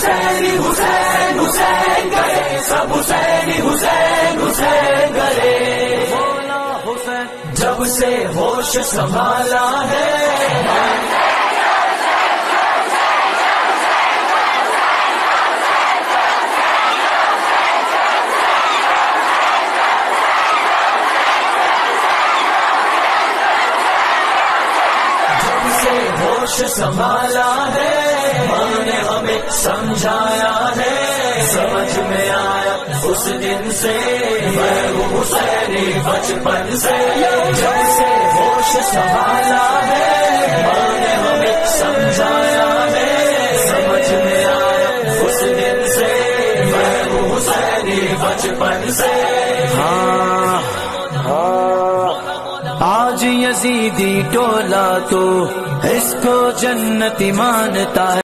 حسینی حسین حسین کرے، سب حسینی حسین حسین کرے. مولا حسین جب سے ہوش سنبھالا ہے، ہوش سنبھالا ہے، ماں نے ہمیں سمجھایا ہے، سمجھ میں آیا اس دن سے میں ہوں حسینی بچپن سے. جب سے ہوش سنبھالا ہے، ماں نے ہمیں سمجھایا ہے، سمجھ میں آیا اس دن سے میں ہوں حسینی بچپن سے. آج یزیدی ٹولہ تو اس کو جنتی مانتا ہے.